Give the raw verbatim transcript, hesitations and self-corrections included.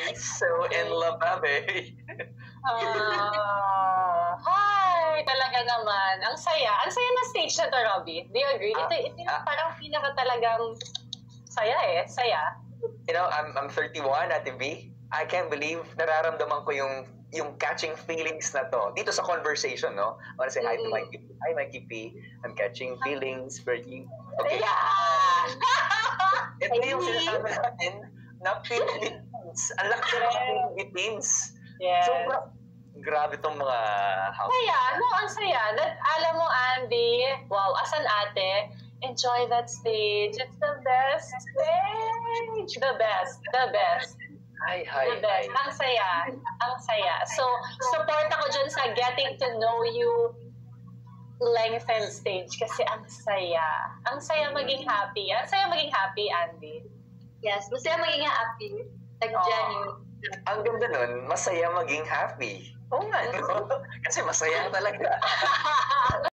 So, in love, babe. Ah, hi! Talaga naman. Ang saya. Ang saya na stage na to, Robbie. Do you agree? Ah, ito, ito yung ah. parang pinaka talagang saya eh. Saya. You know, I'm I'm thirty-one, Ate V. I can't believe nararamdaman ko yung yung catching feelings na to. Dito sa conversation, no? I wanna say hi to Mm-mm. Mikey P. Hi, Mikey P. I'm catching feelings for you. Okay. Yeah! Ito yung sinasabi natin na Philippines. Ang laki ng mga Philippines. Yes. So, gra- grabe tong mga house. Saya, no, ang saya. That, alam mo, Andy, wow, as an ate, enjoy that stage. It's the best stage. The best, the best. Hi, hi, The best. hi. Ang saya. Ang saya. So, support ako dyan sa getting to know you lengthened stage kasi ang saya. Ang saya maging happy. Ang saya maging happy, Andy. Yes, masaya maging happy. Like, Oo. genuine. Ang ganda nun, masaya maging happy. Oo nga, no? Kasi masaya talaga.